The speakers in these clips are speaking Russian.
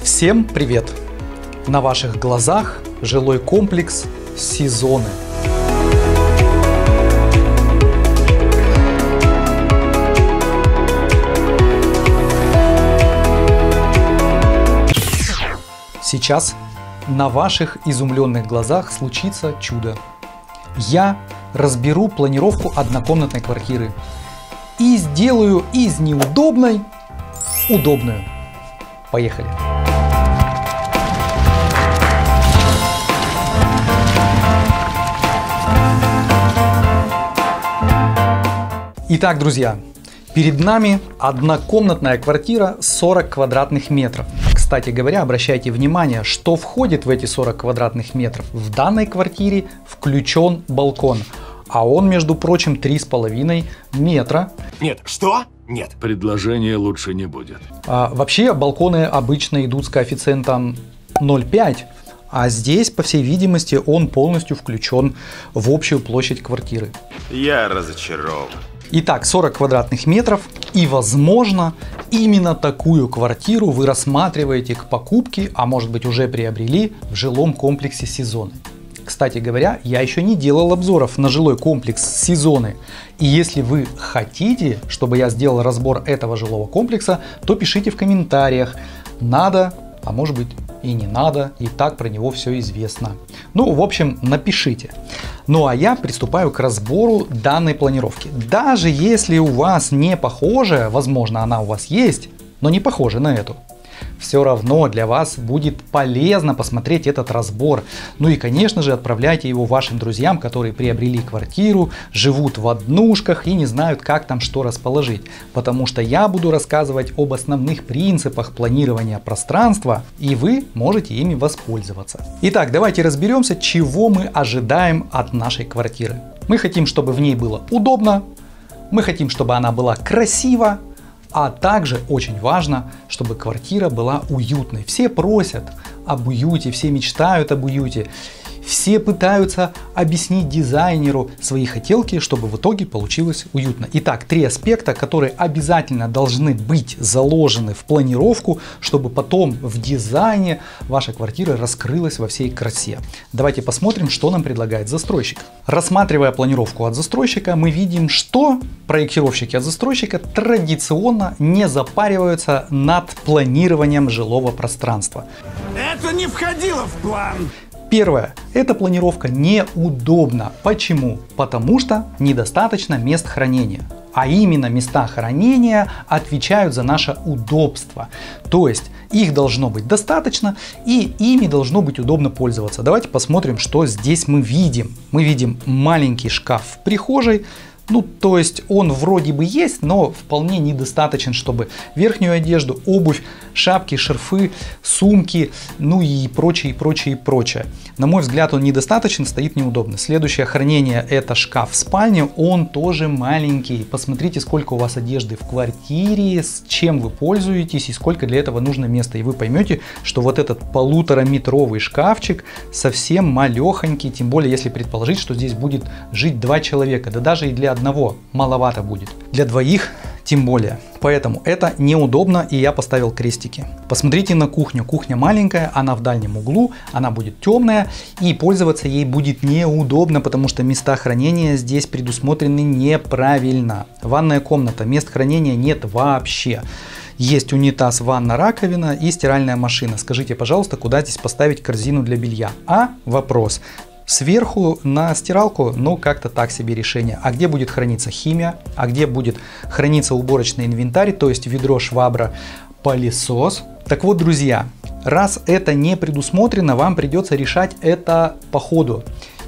Всем привет! На ваших глазах жилой комплекс «Сезоны». Сейчас на ваших изумленных глазах случится чудо. Я разберу планировку однокомнатной квартиры и сделаю из неудобной удобную. Поехали! Итак, друзья, перед нами однокомнатная квартира 40 квадратных метров. Кстати говоря, обращайте внимание, что входит в эти 40 квадратных метров. В данной квартире включен балкон, а он, между прочим, 3,5 метра. Нет, что? Нет. Предложения лучше не будет. Вообще балконы обычно идут с коэффициентом 0,5, а здесь, по всей видимости, он полностью включен в общую площадь квартиры. Я разочарован. Итак, 40 квадратных метров, и, возможно, именно такую квартиру вы рассматриваете к покупке, а может быть уже приобрели в жилом комплексе «Сезоны». Кстати говоря, я еще не делал обзоров на жилой комплекс «Сезоны». И если вы хотите, чтобы я сделал разбор этого жилого комплекса, то пишите в комментариях. Надо, а может быть и не надо, и так про него все известно. Ну, в общем, напишите. Ну а я приступаю к разбору данной планировки. Даже если у вас не похожая, возможно она у вас есть, но не похожа на эту, все равно для вас будет полезно посмотреть этот разбор. Ну и, конечно же, отправляйте его вашим друзьям, которые приобрели квартиру, живут в однушках и не знают, как там что расположить. Потому что я буду рассказывать об основных принципах планирования пространства, и вы можете ими воспользоваться. Итак, давайте разберемся, чего мы ожидаем от нашей квартиры. Мы хотим, чтобы в ней было удобно, мы хотим, чтобы она была красива, а также очень важно, чтобы квартира была уютной. Все просят об уюте, все мечтают об уюте, все пытаются объяснить дизайнеру свои хотелки, чтобы в итоге получилось уютно. Итак, 3 аспекта, которые обязательно должны быть заложены в планировку, чтобы потом в дизайне ваша квартира раскрылась во всей красе. Давайте посмотрим, что нам предлагает застройщик. Рассматривая планировку от застройщика, мы видим, что проектировщики от застройщика традиционно не запариваются над планированием жилого пространства. Это не входило в план. Первое. Эта планировка неудобна. Почему? Потому что недостаточно мест хранения. А именно места хранения отвечают за наше удобство. То есть их должно быть достаточно и ими должно быть удобно пользоваться. Давайте посмотрим, что здесь мы видим. Мы видим маленький шкаф в прихожей. Ну, то есть он вроде бы есть, но вполне недостаточен, чтобы верхнюю одежду, обувь, шапки, шарфы, сумки, ну и прочее, прочее, прочее. На мой взгляд, он недостаточен, стоит неудобно. Следующее хранение — это шкаф в спальне, он тоже маленький. Посмотрите, сколько у вас одежды в квартире, с чем вы пользуетесь и сколько для этого нужно места. И вы поймете, что вот этот 1,5-метровый шкафчик совсем малехонький, тем более если предположить, что здесь будет жить 2 человека, да даже и для одного маловато будет. Для 2 тем более. Поэтому это неудобно, и я поставил крестики. Посмотрите на кухню. Кухня маленькая, она в дальнем углу, она будет темная, и пользоваться ей будет неудобно, потому что места хранения здесь предусмотрены неправильно. Ванная комната, мест хранения нет вообще. Есть унитаз, ванна, раковина и стиральная машина. Скажите, пожалуйста, куда здесь поставить корзину для белья? Вопрос. Сверху на стиралку, ну как-то так себе решение. А где будет храниться химия? А где будет храниться уборочный инвентарь, то есть ведро, швабра, пылесос? Так вот, друзья, раз это не предусмотрено, вам придется решать это по ходу.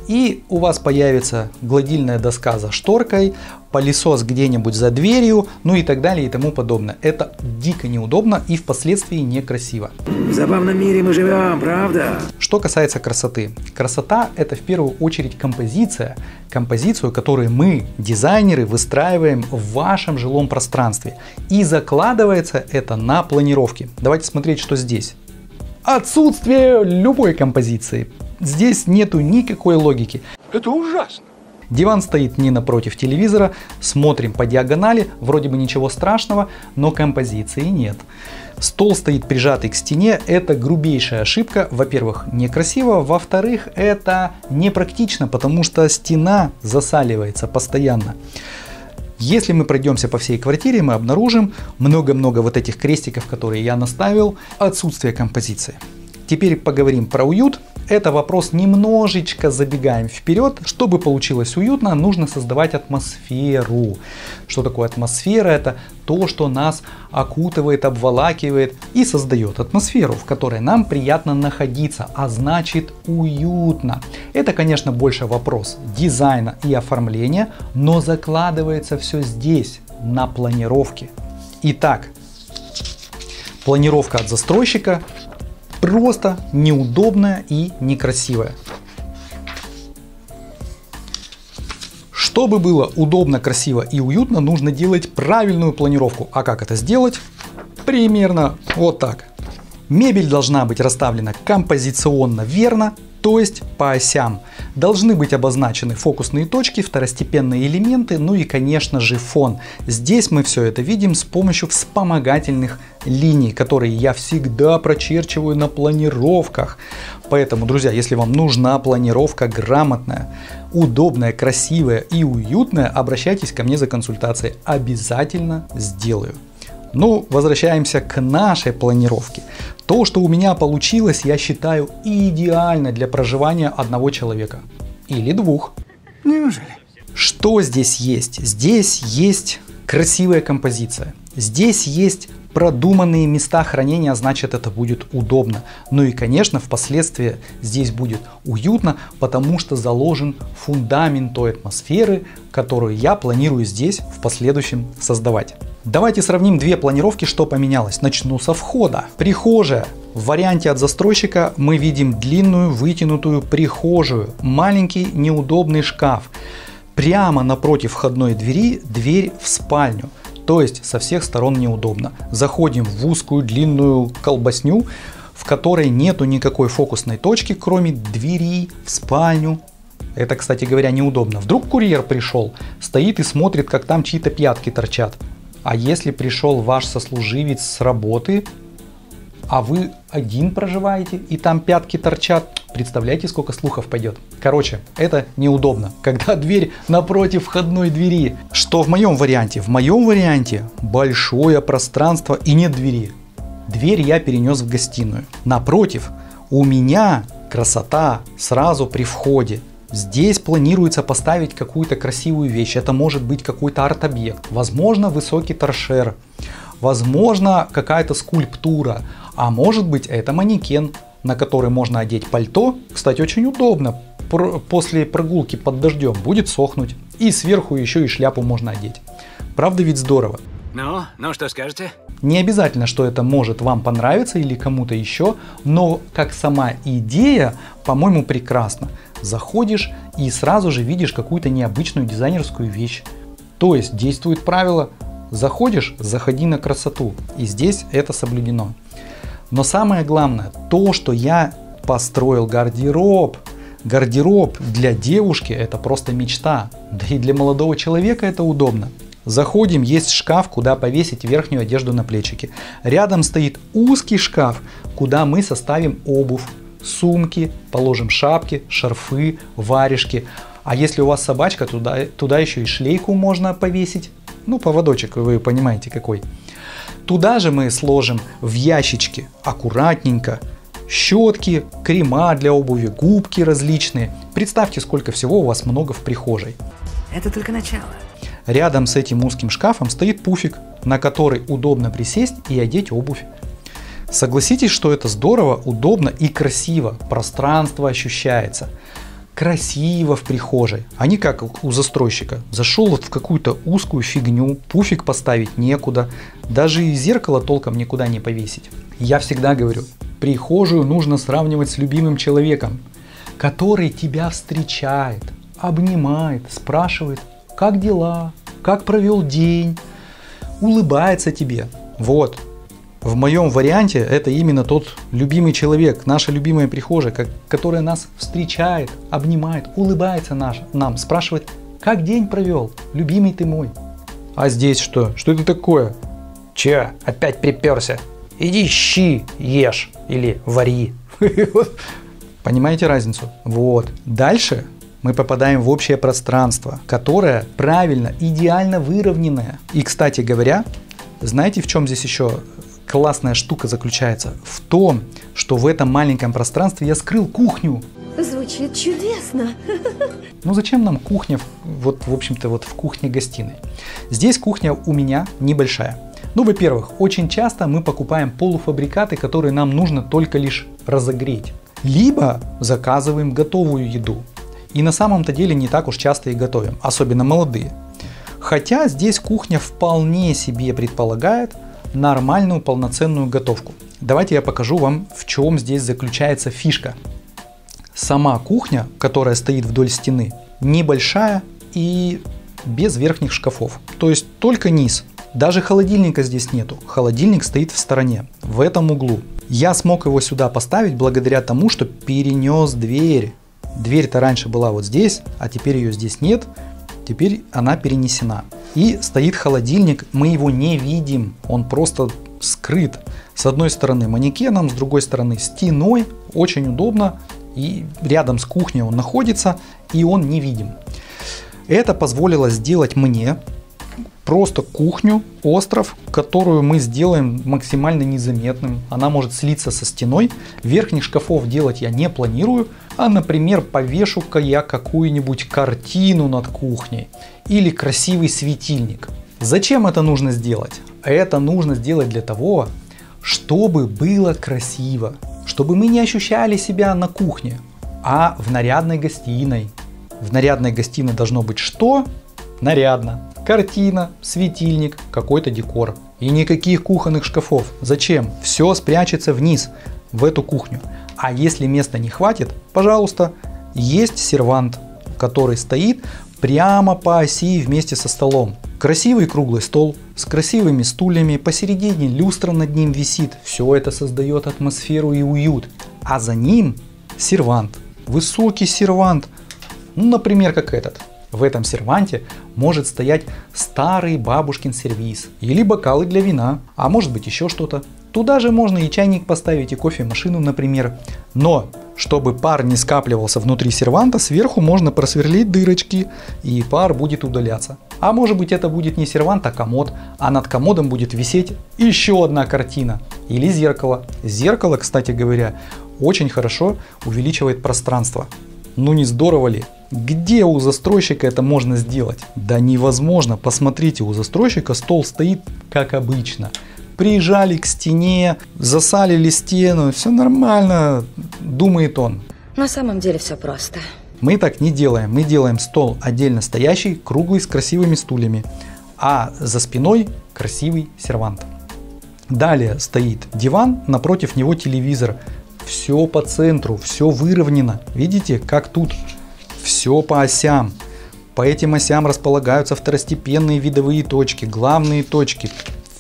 И у вас появится гладильная доска за шторкой, пылесос где-нибудь за дверью, ну и так далее и тому подобное. Это дико неудобно и впоследствии некрасиво. В забавном мире мы живем, правда? Что касается красоты. Красота — это в первую очередь композиция. Композицию, которую мы, дизайнеры, выстраиваем в вашем жилом пространстве. И закладывается это на планировке. Давайте смотреть, что здесь. Отсутствие любой композиции. Здесь нету никакой логики. Это ужасно. Диван стоит не напротив телевизора, смотрим по диагонали, вроде бы ничего страшного, но композиции нет. Стол стоит прижатый к стене, это грубейшая ошибка. Во-первых, некрасиво, во-вторых, это непрактично, потому что стена засаливается постоянно. Если мы пройдемся по всей квартире, мы обнаружим много-много вот этих крестиков, которые я наставил, отсутствие композиции. Теперь поговорим про уют. Это вопрос, немножечко забегаем вперед. Чтобы получилось уютно, нужно создавать атмосферу. Что такое атмосфера? Это то, что нас окутывает, обволакивает и создает атмосферу, в которой нам приятно находиться, а значит уютно. Это, конечно, больше вопрос дизайна и оформления, но закладывается все здесь, на планировке. Итак, планировка от застройщика просто неудобная и некрасивая. Чтобы было удобно, красиво и уютно, нужно делать правильную планировку. А как это сделать? Примерно вот так. Мебель должна быть расставлена композиционно верно, то есть по осям. Должны быть обозначены фокусные точки, второстепенные элементы, ну и, конечно же, фон. Здесь мы все это видим с помощью вспомогательных линий, которые я всегда прочерчиваю на планировках. Поэтому, друзья, если вам нужна планировка грамотная, удобная, красивая и уютная, обращайтесь ко мне за консультацией. Обязательно сделаю. Ну, возвращаемся к нашей планировке. То, что у меня получилось, я считаю идеально для проживания одного человека. Или двух. Неужели? Что здесь есть? Здесь есть красивая композиция. Здесь есть продуманные места хранения, значит, это будет удобно. Ну и, конечно, впоследствии здесь будет уютно, потому что заложен фундамент той атмосферы, которую я планирую здесь в последующем создавать. Давайте сравним две планировки, что поменялось. Начну со входа. Прихожая. В варианте от застройщика мы видим длинную вытянутую прихожую, маленький неудобный шкаф. Прямо напротив входной двери дверь в спальню. То есть со всех сторон неудобно. Заходим в узкую длинную колбасню, в которой нету никакой фокусной точки, кроме двери в спальню. Это, кстати говоря, неудобно. Вдруг курьер пришел, стоит и смотрит, как там чьи-то пятки торчат. А если пришел ваш сослуживец с работы, а вы один проживаете и там пятки торчат, представляете, сколько слухов пойдет. Короче, это неудобно, когда дверь напротив входной двери. Что в моем варианте? В моем варианте большое пространство и нет двери. Дверь я перенес в гостиную. Напротив, у меня красота сразу при входе. Здесь планируется поставить какую-то красивую вещь. Это может быть какой-то арт-объект. Возможно, высокий торшер. Возможно, какая-то скульптура. А может быть, это манекен, на который можно одеть пальто. Кстати, очень удобно. После прогулки под дождем будет сохнуть. И сверху еще и шляпу можно одеть. Правда ведь здорово? Ну что скажете? Не обязательно, что это может вам понравиться или кому-то еще, но как сама идея, по-моему, прекрасна. Заходишь и сразу же видишь какую-то необычную дизайнерскую вещь. То есть действует правило: заходишь, заходи на красоту. И здесь это соблюдено. Но самое главное, то, что я построил гардероб. Гардероб для девушки — это просто мечта. Да и для молодого человека это удобно. Заходим, есть шкаф, куда повесить верхнюю одежду на плечики. Рядом стоит узкий шкаф, куда мы составим обувь, сумки, положим шапки, шарфы, варежки. А если у вас собачка, туда еще и шлейку можно повесить. Ну, поводочек, вы понимаете какой. Туда же мы сложим в ящички аккуратненько щетки, крема для обуви, губки различные. Представьте, сколько всего у вас много в прихожей. Это только начало. Рядом с этим узким шкафом стоит пуфик, на который удобно присесть и одеть обувь. Согласитесь, что это здорово, удобно и красиво. Пространство ощущается. Красиво в прихожей, а не как у застройщика. Зашел вот в какую-то узкую фигню, пуфик поставить некуда, даже и зеркало толком никуда не повесить. Я всегда говорю, прихожую нужно сравнивать с любимым человеком, который тебя встречает, обнимает, спрашивает, как дела, как провел день, улыбается тебе. Вот. В моем варианте это именно тот любимый человек, наша любимая прихожая, которая нас встречает, обнимает, улыбается нам, спрашивает, Как день провел, любимый ты мой? А здесь что? Что это такое? Че, опять приперся? Иди щи ешь или вари. Понимаете разницу? Вот. Дальше мы попадаем в общее пространство, которое правильно, идеально выровненное. И, кстати говоря, знаете, в чем здесь еще классная штука заключается? В том, что в этом маленьком пространстве я скрыл кухню. Звучит чудесно. Ну зачем нам кухня, вот в общем-то вот в кухне-гостиной? Здесь кухня у меня небольшая. Ну, во-первых, очень часто мы покупаем полуфабрикаты, которые нам нужно только лишь разогреть. Либо заказываем готовую еду. И на самом-то деле не так уж часто и готовим, особенно молодые. Хотя здесь кухня вполне себе предполагает нормальную полноценную готовку. Давайте я покажу вам, в чем здесь заключается фишка. Сама кухня, которая стоит вдоль стены, небольшая и без верхних шкафов. То есть только низ. Даже холодильника здесь нету. Холодильник стоит в стороне, в этом углу. Я смог его сюда поставить благодаря тому, что перенес дверь. Дверь-то раньше была вот здесь, а теперь ее здесь нет. Теперь она перенесена. И стоит холодильник, мы его не видим. Он просто скрыт. С одной стороны манекеном, с другой стороны стеной. Очень удобно. И рядом с кухней он находится, и он невидим. Это позволило сделать мне просто кухню, остров, которую мы сделаем максимально незаметным. Она может слиться со стеной. Верхних шкафов делать я не планирую, а, например, повешу-ка я какую-нибудь картину над кухней или красивый светильник. Зачем это нужно сделать? Это нужно сделать для того, чтобы было красиво, чтобы мы не ощущали себя на кухне, а в нарядной гостиной. В нарядной гостиной должно быть что? Нарядно. Картина, светильник, какой-то декор. И никаких кухонных шкафов. Зачем? Все спрячется вниз, в эту кухню. А если места не хватит, пожалуйста, есть сервант, который стоит прямо по оси вместе со столом. Красивый круглый стол с красивыми стульями, посередине люстра над ним висит. Все это создает атмосферу и уют. А за ним сервант. Высокий сервант. Ну, например, как этот. В этом серванте может стоять старый бабушкин сервиз или бокалы для вина, а может быть еще что-то. Туда же можно и чайник поставить, и кофемашину, например. Но, чтобы пар не скапливался внутри серванта, сверху можно просверлить дырочки, и пар будет удаляться. А может быть это будет не сервант, а комод, а над комодом будет висеть еще одна картина или зеркало. Зеркало, кстати говоря, очень хорошо увеличивает пространство. Ну не здорово ли? Где у застройщика это можно сделать? Да невозможно. Посмотрите, у застройщика стол стоит как обычно. Приезжали к стене, засалили стену, все нормально, думает он. На самом деле все просто. Мы так не делаем. Мы делаем стол отдельно стоящий, круглый, с красивыми стульями. А за спиной красивый сервант. Далее стоит диван, напротив него телевизор. Все по центру, все выровнено. Видите, как тут? Все по осям. По этим осям располагаются второстепенные видовые точки, главные точки.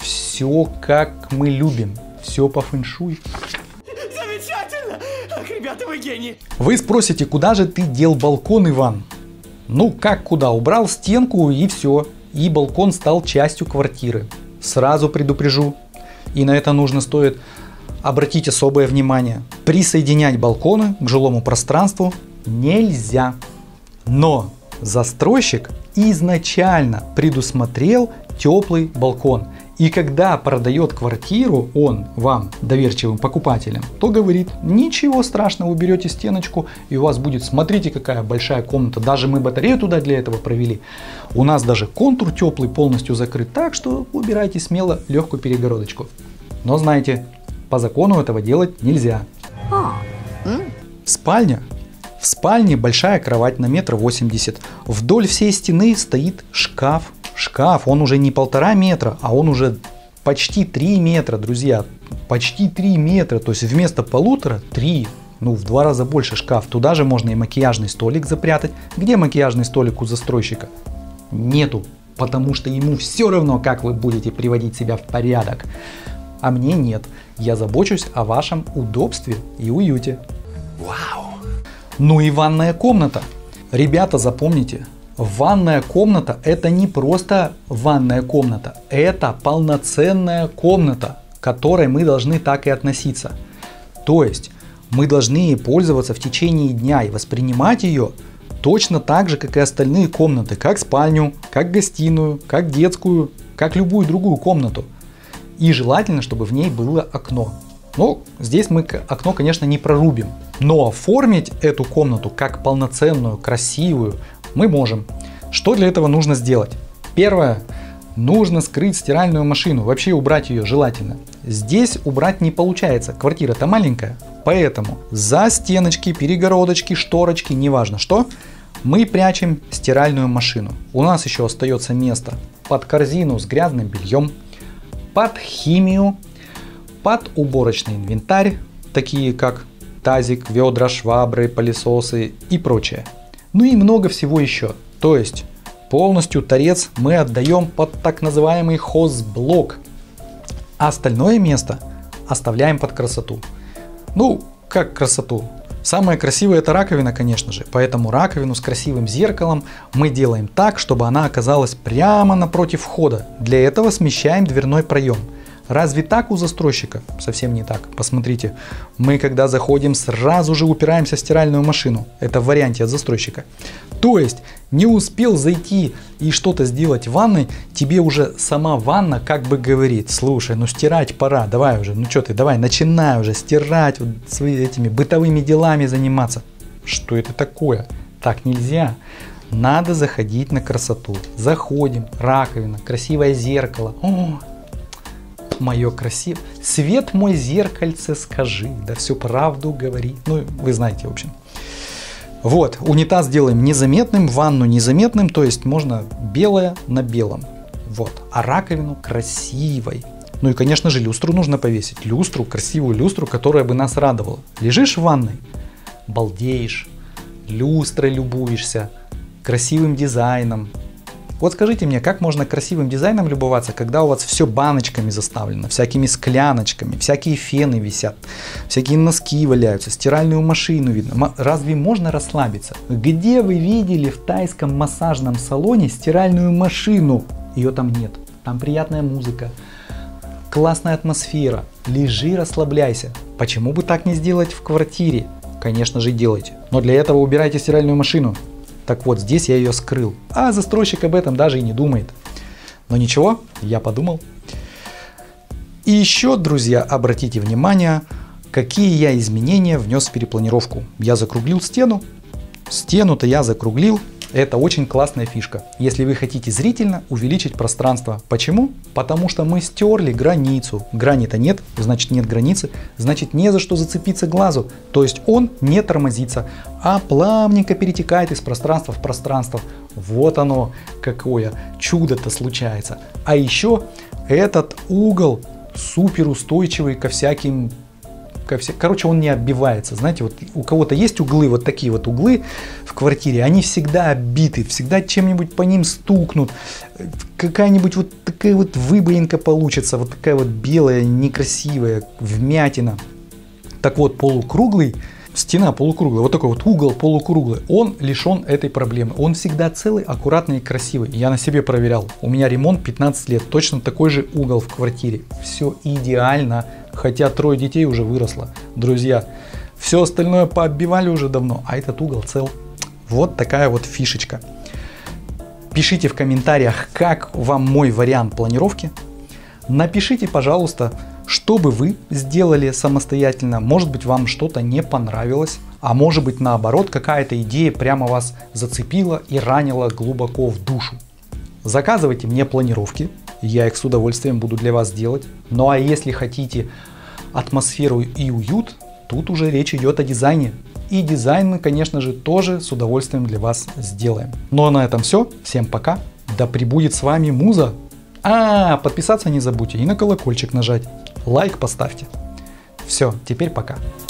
Все как мы любим. Все по фэншуй. Замечательно! Ах, ребята, вы гении! Вы спросите, куда же ты дел балкон, Иван? Ну как куда? Убрал стенку и все. И балкон стал частью квартиры. Сразу предупрежу. И на это стоит обратить особое внимание. Присоединять балконы к жилому пространству нельзя. Но застройщик изначально предусмотрел теплый балкон. И когда продает квартиру он вам, доверчивым покупателям, то говорит: ничего страшного, уберете стеночку и у вас будет, смотрите, какая большая комната. Даже мы батарею туда для этого провели. У нас даже контур теплый полностью закрыт, так что убирайте смело легкую перегородочку. Но знаете, по закону этого делать нельзя. Спальня. В спальне большая кровать на 1,80 м. Вдоль всей стены стоит шкаф. Шкаф, он уже не 1,5 метра, а он уже почти 3 метра, друзья. Почти 3 метра, то есть вместо 1,5 – 3. Ну, в 2 раза больше шкаф. Туда же можно и макияжный столик запрятать. Где макияжный столик у застройщика? Нету, потому что ему все равно, как вы будете приводить себя в порядок. А мне нет. Я забочусь о вашем удобстве и уюте. Вау! Ну и ванная комната. Ребята, запомните, Ванная комната — это не просто ванная комната, это полноценная комната, к которой мы должны так и относиться. То есть мы должны ей пользоваться в течение дня и воспринимать ее точно так же, как и остальные комнаты, как спальню, как гостиную, как детскую, как любую другую комнату. И желательно, чтобы в ней было окно. Ну, здесь мы окно, конечно, не прорубим, но оформить эту комнату как полноценную, красивую мы можем. Что для этого нужно сделать? Первое. Нужно скрыть стиральную машину, вообще убрать ее желательно. Здесь убрать не получается, квартира-то маленькая, поэтому за стеночки, перегородочки, шторочки, неважно что, мы прячем стиральную машину. У нас еще остается место под корзину с грязным бельем, под химию, под уборочный инвентарь, такие как тазик, ведра, швабры, пылесосы и прочее. Ну и много всего еще. То есть полностью торец мы отдаем под так называемый хозблок, а остальное место оставляем под красоту. Ну, как красоту? Самое красивое — это раковина, конечно же, поэтому раковину с красивым зеркалом мы делаем так, чтобы она оказалась прямо напротив входа. Для этого смещаем дверной проем. Разве так у застройщика? Совсем не так. Посмотрите, мы когда заходим, сразу же упираемся в стиральную машину. Это в варианте от застройщика. То есть не успел зайти и что-то сделать в ванной, тебе уже сама ванна как бы говорит: слушай, ну стирать пора, давай уже, ну что ты, давай начинай уже стирать, вот своими этими бытовыми делами заниматься. Что это такое? Так нельзя. Надо заходить на красоту. Заходим, раковина, красивое зеркало. О, мое красивое. Свет мой, зеркальце, скажи, да всю правду говори. Ну, вы знаете, в общем. Вот, унитаз делаем незаметным, ванну незаметным, то есть можно белое на белом. Вот, а раковину красивой. Ну и, конечно же, люстру нужно повесить. Люстру, красивую люстру, которая бы нас радовала. Лежишь в ванной, балдеешь, люстрой любуешься, красивым дизайном. Вот скажите мне, как можно красивым дизайном любоваться, когда у вас все баночками заставлено, всякими скляночками, всякие фены висят, всякие носки валяются, стиральную машину видно. Разве можно расслабиться? Где вы видели в тайском массажном салоне стиральную машину? Ее там нет. Там приятная музыка, классная атмосфера. Лежи, расслабляйся. Почему бы так не сделать в квартире? Конечно же, делайте. Но для этого убирайте стиральную машину. Так вот, здесь я ее скрыл, а застройщик об этом даже и не думает. Но ничего, я подумал. И еще, друзья, обратите внимание, какие я изменения внес в перепланировку. Я закруглил стену. Стену-то я закруглил. Это очень классная фишка, если вы хотите зрительно увеличить пространство. Почему? Потому что мы стерли границу. Грани-то нет, значит нет границы, значит не за что зацепиться глазу. То есть он не тормозится, а плавненько перетекает из пространства в пространство. Вот оно, какое чудо-то случается. А еще этот угол супер устойчивый ко всяким... Короче, он не оббивается. Знаете, вот у кого-то есть углы, вот такие вот углы в квартире, они всегда оббиты, всегда чем-нибудь по ним стукнут, какая-нибудь вот такая вот выбоинка получится, вот такая вот белая, некрасивая, вмятина. Так вот, полукруглый, стена полукруглая, вот такой вот угол полукруглый, он лишен этой проблемы. Он всегда целый, аккуратный и красивый. Я на себе проверял. У меня ремонт 15 лет, точно такой же угол в квартире. Все идеально. Хотя 3 детей уже выросло. Друзья, все остальное пооббивали уже давно, а этот угол цел. Вот такая вот фишечка. Пишите в комментариях, как вам мой вариант планировки. Напишите, пожалуйста, что бы вы сделали самостоятельно. Может быть, вам что-то не понравилось, а может быть, наоборот, какая-то идея прямо вас зацепила и ранила глубоко в душу. Заказывайте мне планировки. Я их с удовольствием буду для вас делать. Ну а если хотите атмосферу и уют, тут уже речь идет о дизайне. И дизайн мы, конечно же, тоже с удовольствием для вас сделаем. Ну а на этом все. Всем пока. Да пребудет с вами муза. Подписаться не забудьте и на колокольчик нажать. Лайк поставьте. Все, теперь пока.